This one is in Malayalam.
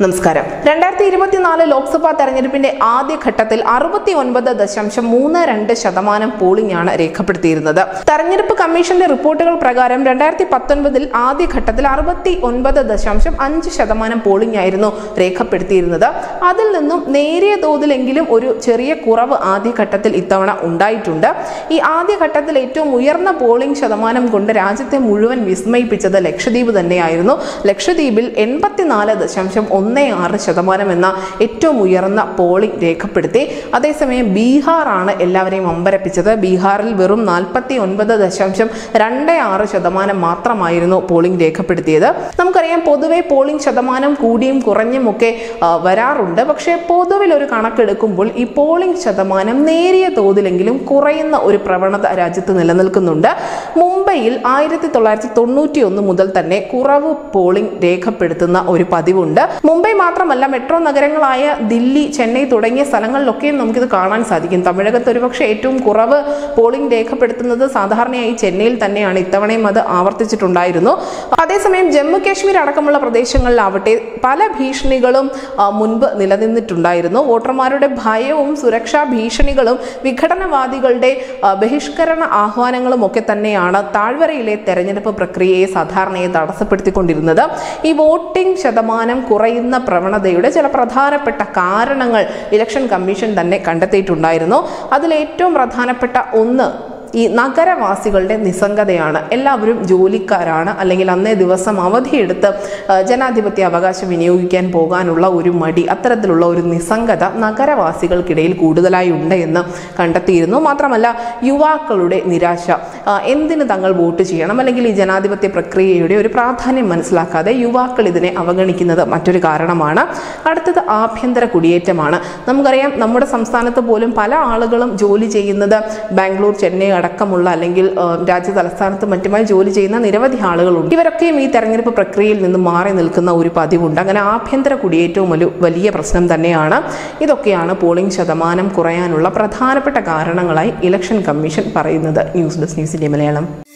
നമസ്കാരം. 2024 ലോക്സഭാ തെരഞ്ഞെടുപ്പിന്റെ ആദ്യഘട്ടത്തിൽ 69.32% പോളിംഗ് ആണ് രേഖപ്പെടുത്തിയിരുന്നത്. തെരഞ്ഞെടുപ്പ് കമ്മീഷന്റെ റിപ്പോർട്ടുകൾ പ്രകാരം 2019 ആദ്യഘട്ടത്തിൽ 69.5% പോളിംഗ് ആയിരുന്നു രേഖപ്പെടുത്തിയിരുന്നത്. അതിൽ നിന്നും നേരിയ തോതിലെങ്കിലും ഒരു ചെറിയ കുറവ് ആദ്യഘട്ടത്തിൽ ഇത്തവണ ഉണ്ടായിട്ടുണ്ട്. ഈ ആദ്യഘട്ടത്തിൽ ഏറ്റവും ഉയർന്ന പോളിംഗ് ശതമാനം കൊണ്ട് രാജ്യത്തെ മുഴുവൻ വിസ്മയിപ്പിച്ചത് ലക്ഷദ്വീപ് തന്നെയായിരുന്നു. ലക്ഷദ്വീപിൽ 84.16% എന്ന ഏറ്റവും ഉയർന്ന പോളിംഗ് രേഖപ്പെടുത്തി. അതേസമയം ബീഹാർ ആണ് എല്ലാവരെയും അമ്പരപ്പിച്ചത്. ബീഹാറിൽ വെറും 49.26% മാത്രമായിരുന്നു പോളിംഗ് രേഖപ്പെടുത്തിയത്. നമുക്കറിയാം, പൊതുവെ പോളിംഗ് ശതമാനം കൂടിയും കുറഞ്ഞും ഒക്കെ വരാറുണ്ട്. പക്ഷേ പൊതുവിൽ ഒരു കണക്കെടുക്കുമ്പോൾ ഈ പോളിംഗ് ശതമാനം നേരിയ തോതിലെങ്കിലും കുറയുന്ന ഒരു പ്രവണത രാജ്യത്ത് നിലനിൽക്കുന്നുണ്ട്. മുംബൈയിൽ 1991 മുതൽ തന്നെ കുറവ് പോളിംഗ് രേഖപ്പെടുത്തുന്ന ഒരു പതിവുണ്ട്. മുംബൈ മാത്രമല്ല, മെട്രോ നഗരങ്ങളായ ദില്ലി, ചെന്നൈ തുടങ്ങിയ സ്ഥലങ്ങളിലൊക്കെയും നമുക്കിത് കാണാൻ സാധിക്കും. തമിഴകത്ത് ഒരുപക്ഷെ ഏറ്റവും കുറവ് പോളിംഗ് രേഖപ്പെടുത്തുന്നത് സാധാരണയായി ചെന്നൈയിൽ തന്നെയാണ്. ഇത്തവണയും അത് ആവർത്തിച്ചിട്ടുണ്ടായിരുന്നു. അതേസമയം ജമ്മു കാശ്മീർ അടക്കമുള്ള പ്രദേശങ്ങളിലാവട്ടെ പല ഭീഷണികളും മുൻപ് നിലനിന്നിട്ടുണ്ടായിരുന്നു. വോട്ടർമാരുടെ ഭയവും സുരക്ഷാ ഭീഷണികളും വിഘടനവാദികളുടെ ബഹിഷ്കരണ ആഹ്വാനങ്ങളും ഒക്കെ തന്നെയാണ് താഴ്വരയിലെ തെരഞ്ഞെടുപ്പ് പ്രക്രിയയെ സാധാരണയെ തടസ്സപ്പെടുത്തിക്കൊണ്ടിരുന്നത്. ഈ വോട്ടിംഗ് ശതമാനം കുറയുന്ന പ്രവണതയുടെ ചില പ്രധാനപ്പെട്ട കാരണങ്ങൾ ഇലക്ഷൻ കമ്മീഷൻ തന്നെ കണ്ടെത്തിയിട്ടുണ്ടായിരുന്നു. അതിൽ ഏറ്റവും പ്രധാനപ്പെട്ട ഒന്ന് ഈ നഗരവാസികളുടെ നിസ്സംഗതയാണ്. എല്ലാവരും ജോലിക്കാരാണ്, അല്ലെങ്കിൽ അന്നേ ദിവസം അവധിയെടുത്ത് ജനാധിപത്യ അവകാശം വിനിയോഗിക്കാൻ പോകാനുള്ള ഒരു മടി, അത്തരത്തിലുള്ള ഒരു നിസ്സംഗത നഗരവാസികൾക്കിടയിൽ കൂടുതലായി ഉണ്ട് എന്ന് കണ്ടെത്തിയിരുന്നു. മാത്രമല്ല, യുവാക്കളുടെ നിരാശ, എന്തിന് തങ്ങൾ വോട്ട് ചെയ്യണം, അല്ലെങ്കിൽ ഈ ജനാധിപത്യ പ്രക്രിയയുടെ ഒരു പ്രാധാന്യം മനസ്സിലാക്കാതെ യുവാക്കൾ ഇതിനെ അവഗണിക്കുന്നത് മറ്റൊരു കാരണമാണ്. അടുത്തത് ആഭ്യന്തര കുടിയേറ്റമാണ്. നമുക്കറിയാം, നമ്മുടെ സംസ്ഥാനത്ത് പോലും പല ആളുകളും ജോലി ചെയ്യുന്നത് ബാംഗ്ലൂർ, ചെന്നൈ അടക്കമുള്ള അല്ലെങ്കിൽ രാജ്യ തലസ്ഥാനത്ത് മറ്റുമായി ജോലി ചെയ്യുന്ന നിരവധി ആളുകളുണ്ട്. ഇവരൊക്കെയും ഈ തെരഞ്ഞെടുപ്പ് പ്രക്രിയയിൽ നിന്ന് മാറി നിൽക്കുന്ന ഒരു പതിവുണ്ട്. അങ്ങനെ ആഭ്യന്തര കുടിയേറ്റവും ഒരു വലിയ പ്രശ്നം തന്നെയാണ്. ഇതൊക്കെയാണ് പോളിംഗ് ശതമാനം കുറയാനുള്ള പ്രധാനപ്പെട്ട കാരണങ്ങളായി ഇലക്ഷൻ കമ്മീഷൻ പറയുന്നത്. News desk, news India Malayalam.